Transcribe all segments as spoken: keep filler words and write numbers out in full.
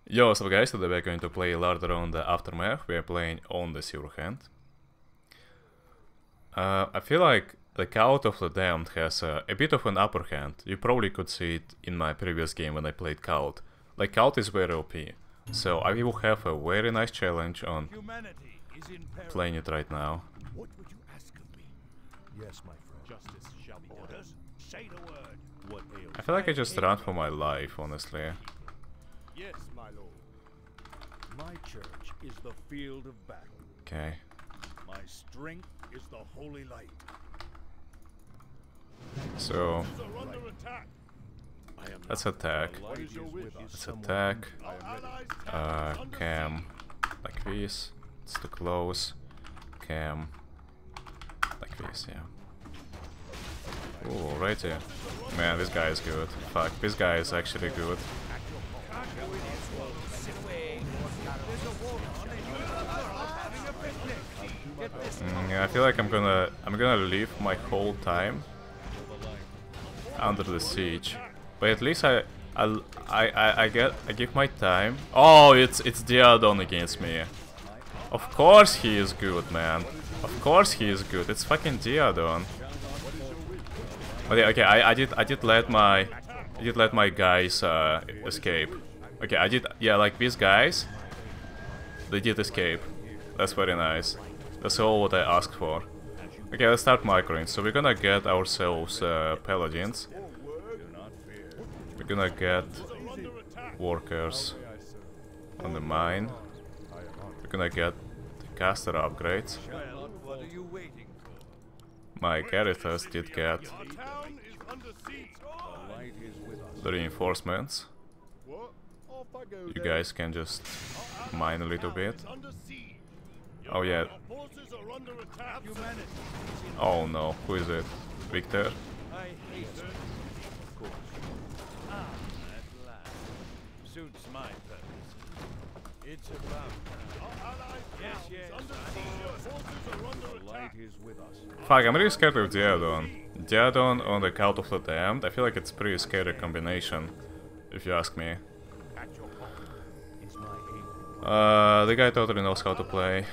Yo, what's up guys, today we're going to play Larder on the Aftermath. We are playing on the Silver Hand. Uh, I feel like the Cult of the Damned has uh, a bit of an upper hand. You probably could see it in my previous game when I played Cult. Like, Cult is very O P, so I will have a very nice challenge on playing it right now. What would you ask of me? Yes, my friend. Justice shall be done. Say the word. What ails? I feel like I just run for my life, honestly. Yes, my lord. My church is the field of battle. Okay. My strength is the holy light. So, Under attack. let's attack. What is your wish? Let's attack. Uh, cam. Like this. It's too close. Cam. Like this, yeah. Ooh, righty. Man, this guy is good. Fuck, this guy is actually good. Mm, yeah, I feel like I'm gonna I'm gonna leave my whole time under the siege, but at least I I I I get I give my time. Oh, it's it's Diadon against me. Of course he is good, man. Of course he is good. It's fucking Diadon. Okay, okay, I I did I did let my I did let my guys uh, escape. Okay, I did, yeah, like these guys, they did escape. That's very nice. That's all what I asked for. Okay, let's start microing. So we're gonna get ourselves uh, paladins. We're gonna get workers on the mine. We're gonna get the caster upgrades. My characters did get the reinforcements. You guys can just mine a little bit. Oh yeah. Oh no, who is it? Victor? Suits my purpose. It's about yes, yes. The light is with us. Fuck, I'm really scared of Diadon. Diadon on the Cult of the Damned. I feel like it's a pretty scary combination, if you ask me. Uh, the guy totally knows how to play.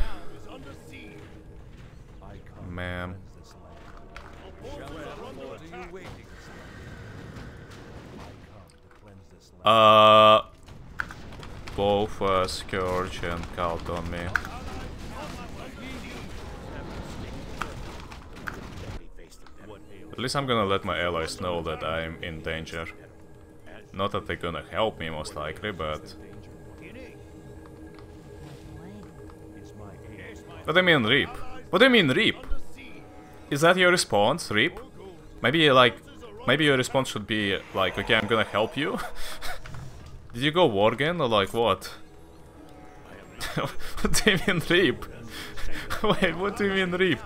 Man. Uh, both uh, Scourge and Cult on me. At least I'm gonna let my allies know that I'm in danger. Not that they're gonna help me most likely, but... What do you mean, Reap? What do you mean, Reap? Is that your response, Reap? Maybe, like, maybe your response should be, like, okay, I'm gonna help you? Did you go Worgen, or like, what? What do you mean, Reap? Wait, what do you mean, Reap?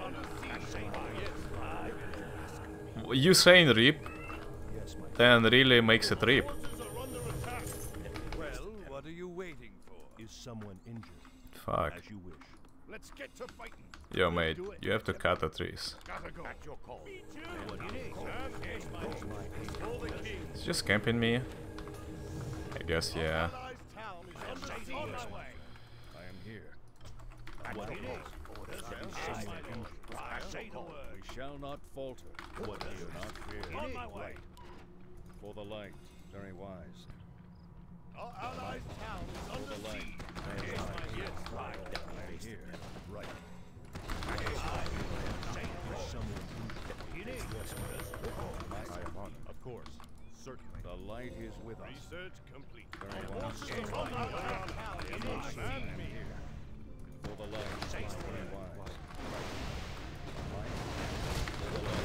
You saying Reap, then really makes it Reap. Well, what are you waiting for? Is someone injured? Fuck. As you wish. Let's get to fighting. Yo, mate, you have to cut the trees. Gotta go. At your call. It's just camping me. I guess, yeah. I am here. What orders? Say the word. We shall not falter. What do you not fear? On my way. For the light, very wise. Our allies' town is under siege. Yes, right. I hear. Right. Of course, certainly. The light is with us. Research complete. Very wise. I'm here. For the light, very wise. For the light.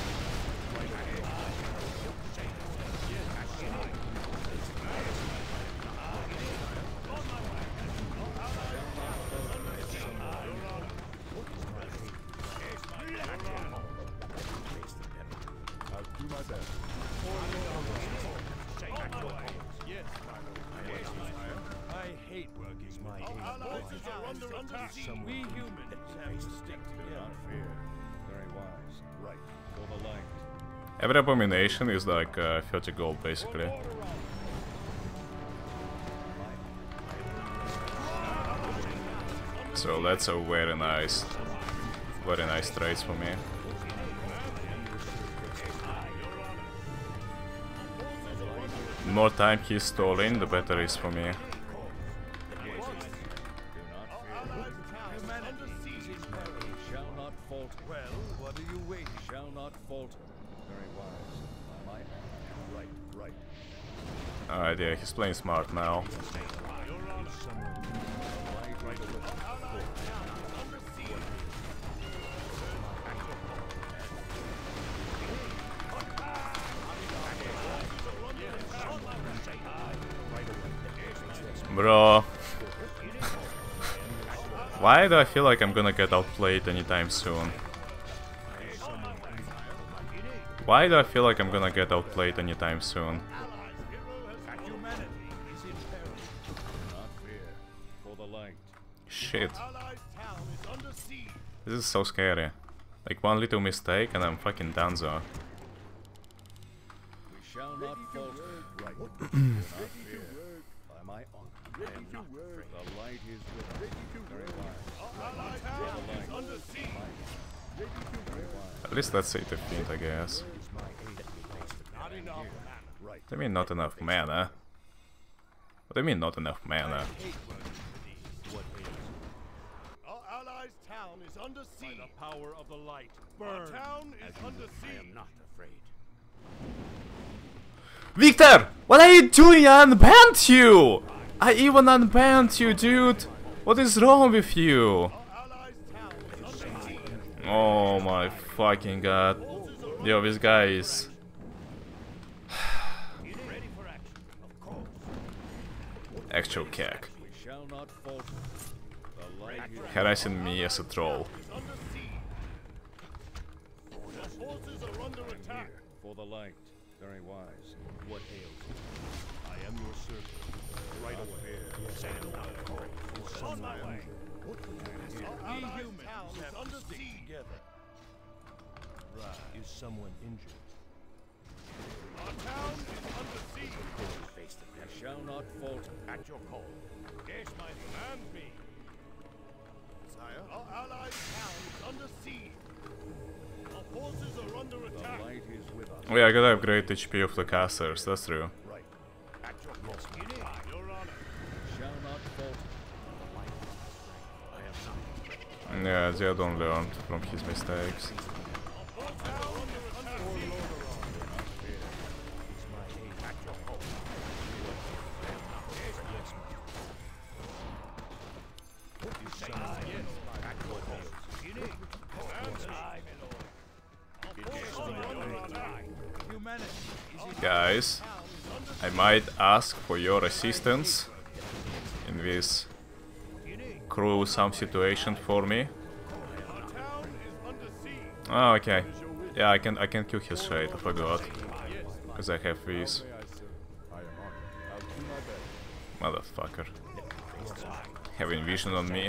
We humans have to stick together. Fear. Very wise. Right. For the light. Every abomination is like uh, thirty gold, basically. So that's a very nice, very nice trades for me. The more time he's stalling, the better it is for me. Alright, yeah, he's playing smart now. Bro. Why do I feel like I'm gonna get outplayed anytime soon? Why do I feel like I'm gonna get outplayed anytime soon? Shit. This is so scary. Like one little mistake and I'm fucking donezo. At least let's say defeat, I guess. What do you mean not enough mana? What do you mean not enough mana? Our allies' town is under siege. By the power of the light. Burn. Our town is under siege. I am not afraid. Victor! What are you doing? I unbanned you! I even unbanned you, dude! What is wrong with you? Oh my fucking god. Yo, this guy is... Actual cack. Harassing me as a troll. For the light, very wise. What ails you? I am your servant. Right away. On my way. Ye humans have under siege together. Right. Is someone injured? Our town is under siege. Face the man. Shall not falter. At your call. Yes, my command me. Sire, our allies' town is under siege. Our forces are under attack. The light is with us. Oh yeah, I gotta upgrade H P of the casters, that's true. Right. At your call. Your honor. Shall not falter. I am not. Yeah, Zedon learned from his mistakes. Guys, I might ask for your assistance in this gruesome situation for me. Oh, okay. Yeah, I can I can kill his shade, I forgot. Because I have these. Motherfucker. Having vision on me.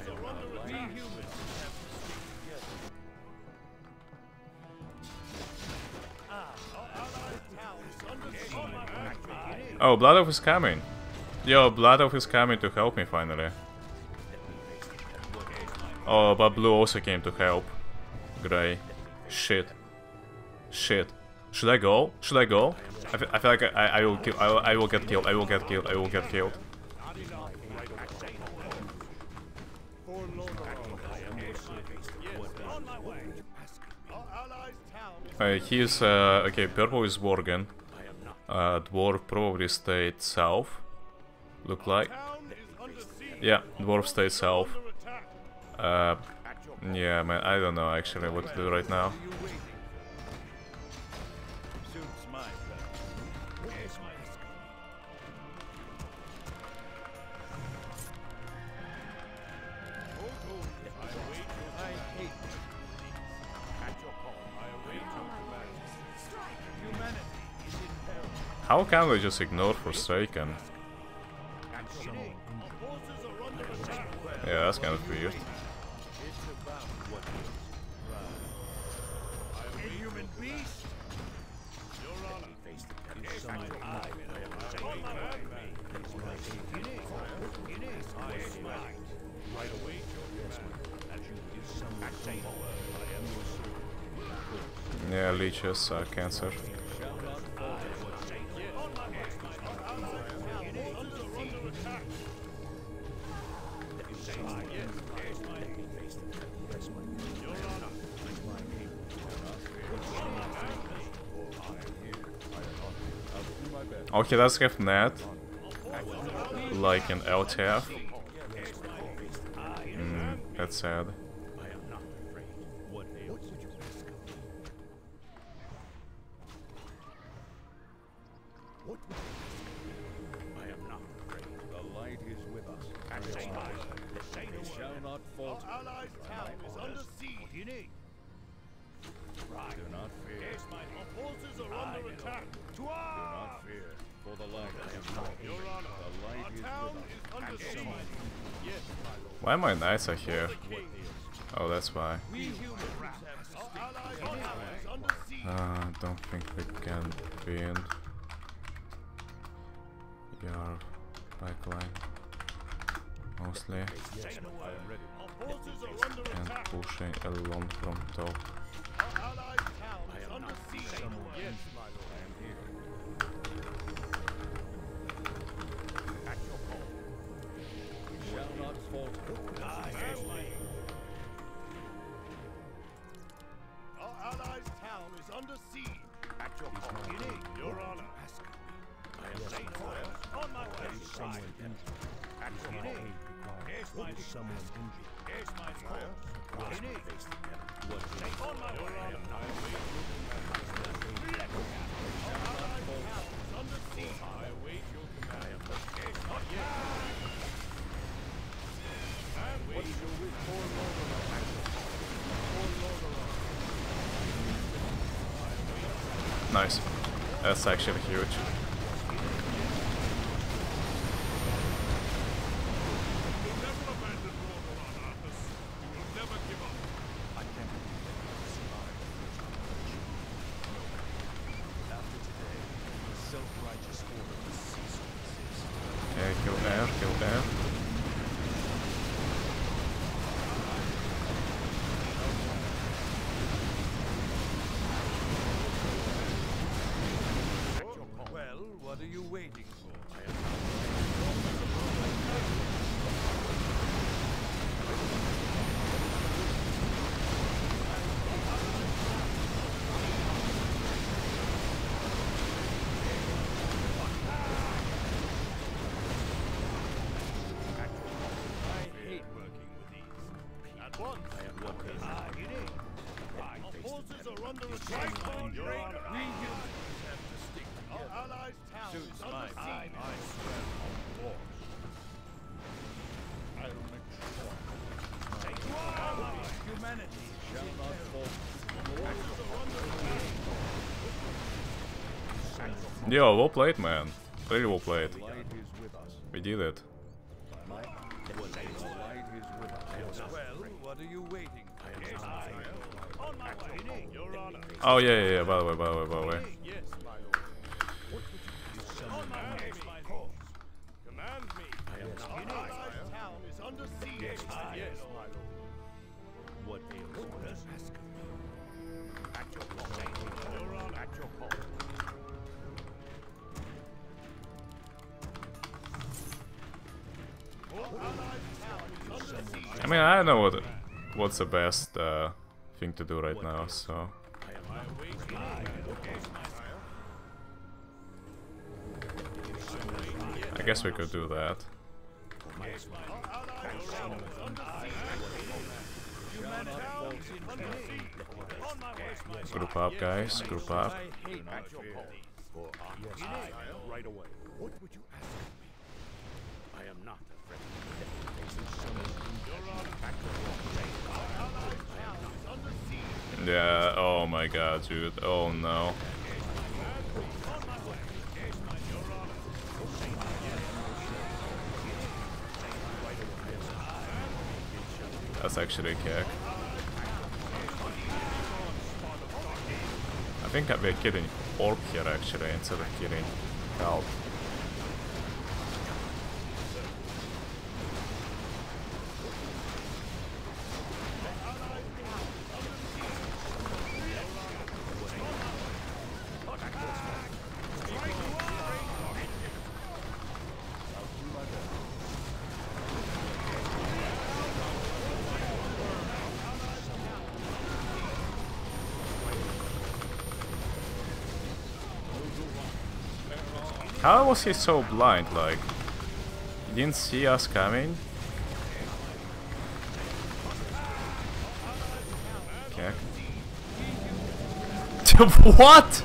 Oh, Blood Elf is coming. Yo, Blood Elf is coming to help me finally. Oh, but Blue also came to help. Grey. Shit. Shit. Should I go? Should I go? I, fe I feel like I, I will kill. I will, I will get killed. I will get killed. I will get killed. Uh, he's uh, okay. Purple is Worgen. Uh, Dwarf probably stayed south. Look like. Yeah, Dwarf stayed south. Uh, yeah, man, I don't know actually what to do right now. How can we just ignore Forsaken? Yeah, that's kind of weird. Yeah, leeches, uh, cancer. Oh, he does have net, like an L T F. Mm, that's sad. Why my knights are here? Oh, that's why. Uh, don't think we can win. Your backline mostly. And pushing along from top. Nice. That's actually huge. Okay, kill air, kill air. What are you waiting for? Yo, well played, man. Really well played. We did it. Well, what are you waiting for? On my way, Your Honor. Oh yeah, yeah, yeah. By the way, by the way, by the way. Yes, my lord. On my way, my lord. Command me. Our allied town is under siege. Yes, my lord. What ails orders? Ask me. At your call. Your Honor. At your call. I mean, I don't know what what's the best uh, thing to do right now, so. I guess we could do that. Group up, guys. Group up. Right away. What would you ask me? I am not afraid. Yeah, oh my god, dude. Oh no. That's actually a kick. I think we're killing Orc here actually instead of killing Kalp. How was he so blind, like? He didn't see us coming? Okay. What?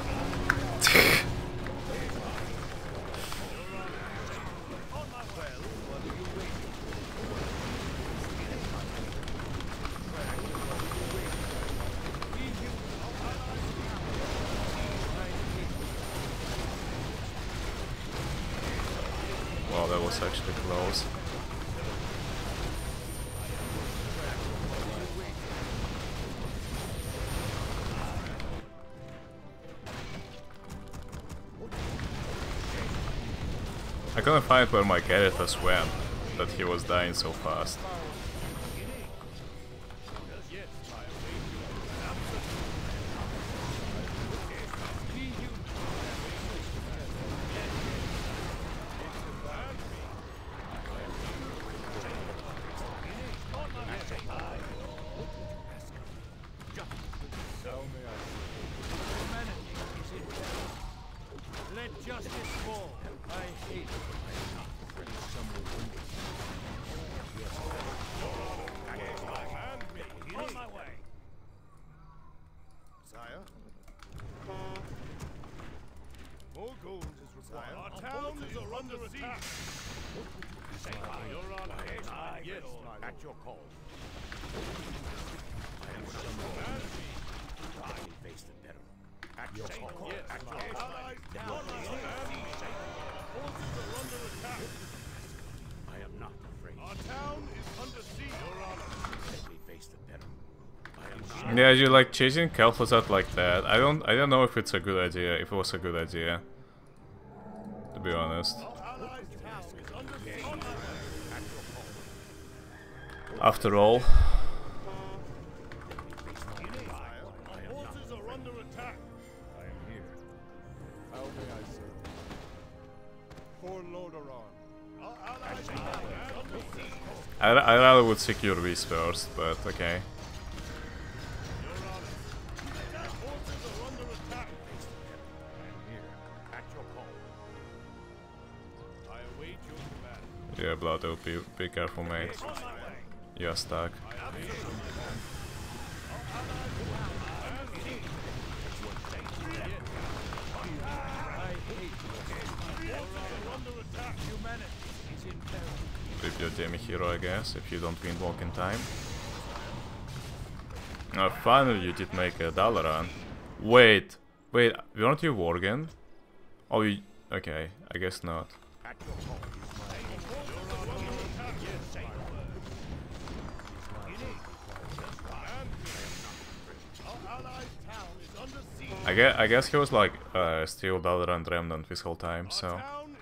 Wow, that was actually close. I couldn't find where my Caritas went, that he was dying so fast. Let justice fall. I hate on my way. Sire? More gold is required. Our towns are under attack. Your Honor. Yes, at your call. I am someone. I face the peril. At your call. Yes, at your call. Forces are under attack. I am not afraid. Our town is under siege. Your Honor. Let me face the peril. I am not. Yeah, you like chasing Kel'Thuzad like that. I don't I don't know if it's a good idea, if it was a good idea. To be honest. After all. Forces are under attack. I am here. How may I serve? For Lordaeron. Our allies are under siege. I, I rather would secure these first, but okay. Your Honor. Forces are under attack. I am here. At your call. I await your command. Yeah, Blotto, be, be careful, mate. On my way. You're stuck. Rip your Demi hero, I guess, if you don't win walk in time. Uh, finally, you did make a Dalaran. Wait, wait, weren't you Worgen? Oh, you, okay, I guess not. I guess, I guess he was like uh, still Dalaran Remnant this whole time, so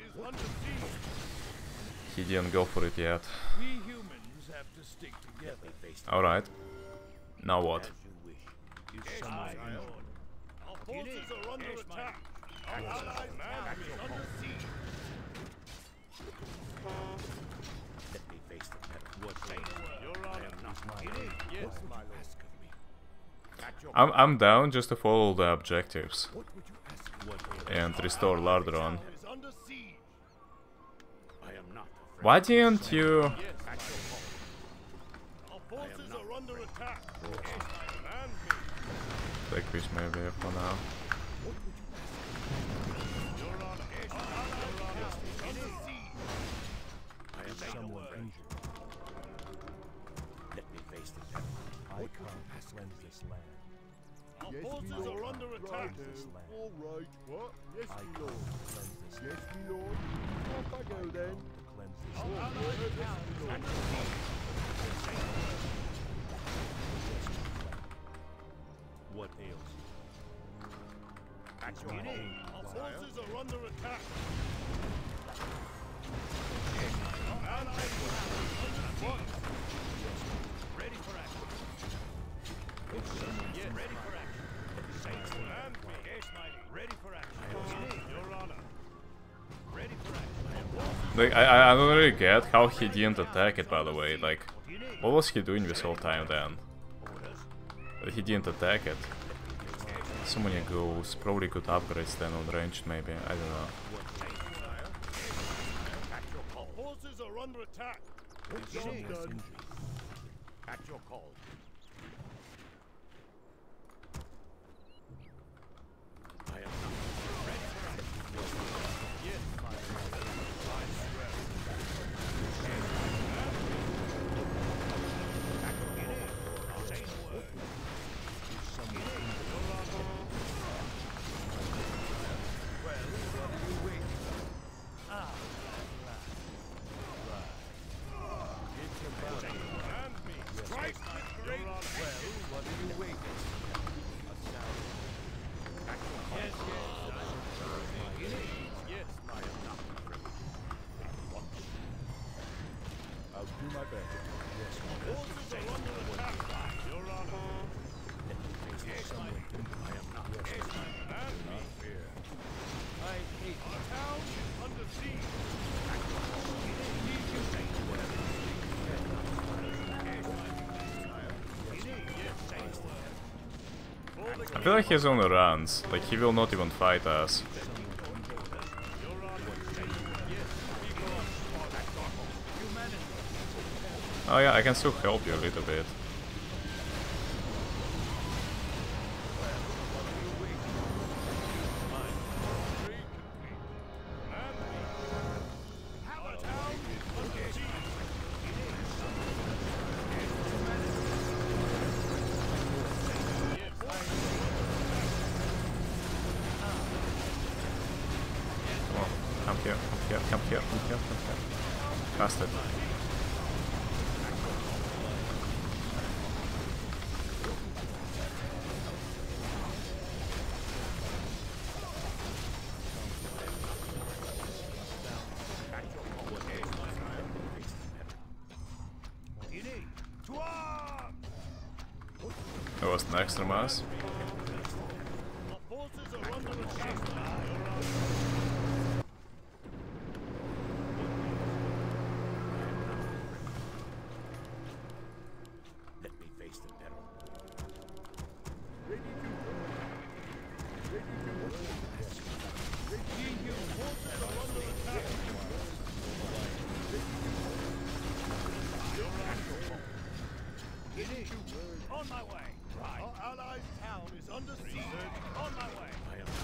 he didn't go for it yet. We humans have to stick together. Alright, now what? You summon Our forces are under attack. Our allies' land is under siege. Let me face the peril. What say Your Honor. Yes, my lord. I'm, I'm down just to follow the objectives What would you ask? what and restore Lordaeron. Is under siege. I am not afraid. Why didn't you... Our forces are under attack. Command me. Take this maybe for now. Your Honor. Our allies' land is under siege. I am someone injured. Let me face the peril. I come to cleanse this land. Our forces are under attack. All right. What? Yes, I my come lord. to cleanse this Yes, land. my lord. Off I go then. To cleanse this Our land. allies' town is under siege. What ails you? At your call. Our forces are under attack. Our allies' land is under siege. Ready for action. Yes, ready for action. Command me. Yes, mighty. Ready for action. Your Honor. Ready for action. Like, I, I I don't really get how he didn't attack it, by the way. Like, what was he doing this whole time then? That he didn't attack it. So many goals, probably good upgrades then on ranged maybe, I don't know. Forces are under attack. Someone's injured. At your call. I am yes, my I swear. Say the word. Someone's injured. Well, what are you waiting for? Ah, it's about it. And me. Strike with great well, what are you waiting for? A sound. Yes, yes. Yes, my enough. I'll do my best. Yes, Forces are under attack. Your honor. Yes, someone injured. I am not. Yes, Yes, and me. Fear. I hate our town is under siege. I feel like he's on the runs, like he will not even fight us. Oh yeah, I can still help you a little bit. Come here, come here, come here, come here, come here. Cast it. That was an extra mass. Let me face the peril. On my way. Right. Our allies' town is under siege. On my way. I am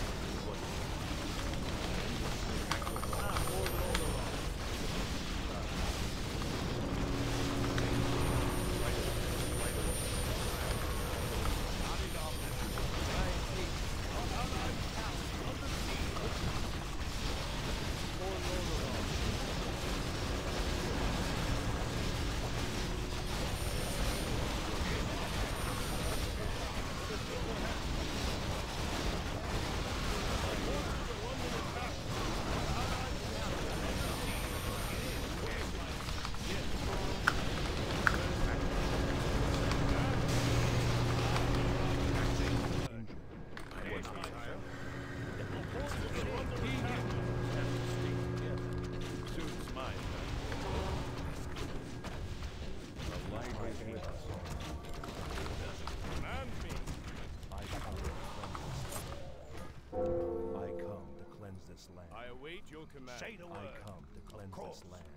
your command. Say the word. I come to cleanse this land.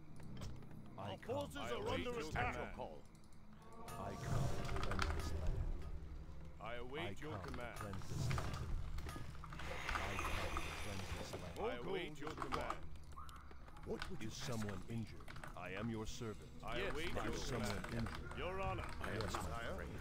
I Our come. forces I are await under your attack. command. Call. I come to cleanse this land. I await I your come command. to cleanse this land. I come to cleanse this land. I await your command. What would is someone injured? I am your servant. I yes, await my your someone command. injured. Your honor. I am Yes, my desire. friend.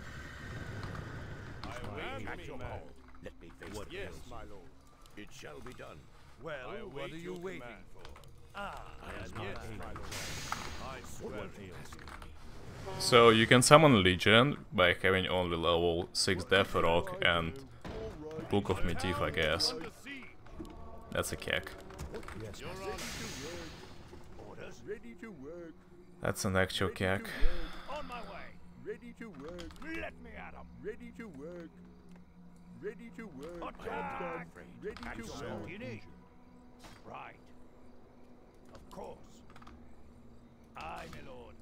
I await At your your command. Let me face What the yes, bills. my lord. It shall be done. Well, I what await are you your waiting command. for? Ah, As yes, my my aid. lord. I What swear one to you. ails me? So you can summon Legion by having only level six Death Rock and Book of Medivh, I guess. Under siege. That's a kick. Yes, Your my honor. orders. Ready to work. That's an actual kick. On my way. Ready to work. Let me at him. Ready to work. Ready to work. Attack. Ready At to your work. soul. You need. Right. Of course. Aye, my lord.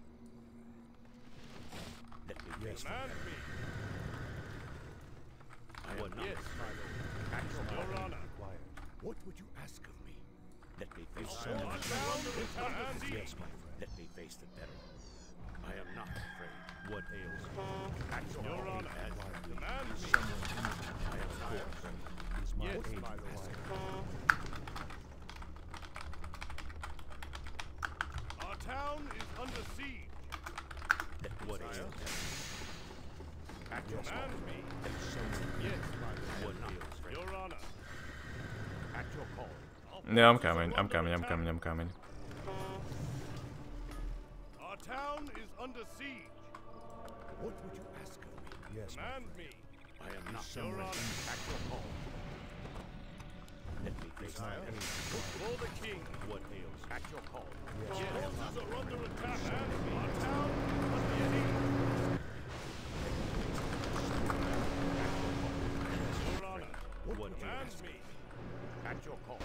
Let me yes, Command me. or not? Yes, my lord. At your, your honor. Required. What would you ask of me? Let me face the peril. Yes, my friend. Let me face the peril. I am not afraid. What ails you? At your, your honor. Command me. I am not afraid. Is my yes, aid my lord. Our town is under siege. Let what ails you? At your command me. Yes, my lord. What ails you? Your honor. At your call. Yeah, I'm coming, I'm coming, I'm coming, I'm coming. Our town is under siege. What would you ask of me? Yes, command me. I am not your honor. At your call. Let me face my enemy. For the king. What ails? At your call. Yes. Our forces are under attack. Our town is under siege. Your honor. What commands me? At your call.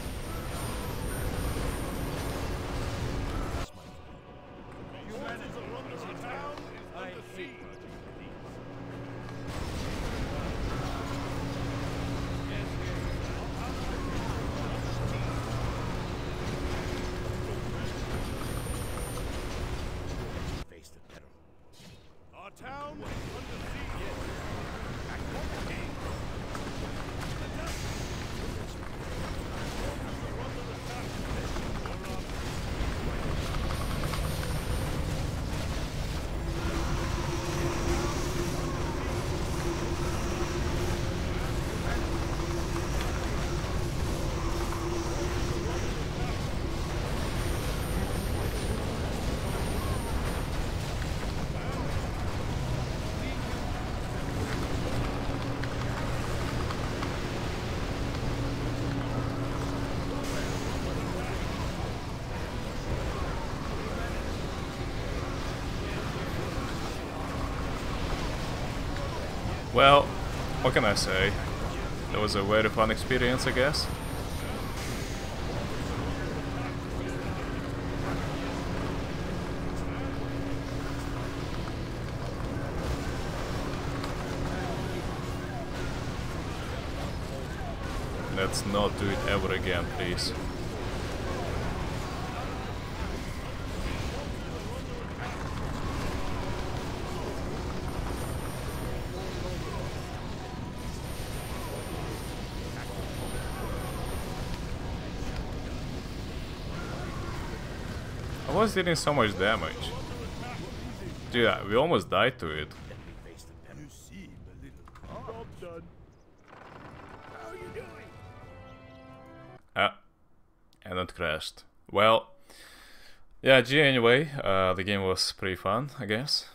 Forces are under attack. Town is under siege. Face the peril. Our town is under siege. At your king. Attack. Forces are under attack. Your honor. Well, what can I say? That was a very fun experience, I guess. Let's not do it ever again, please. I was dealing so much damage. Dude, we almost died to it. You seem a little calm. Done. How are you doing? Ah, and it crashed. Well, yeah, G anyway, uh, the game was pretty fun, I guess.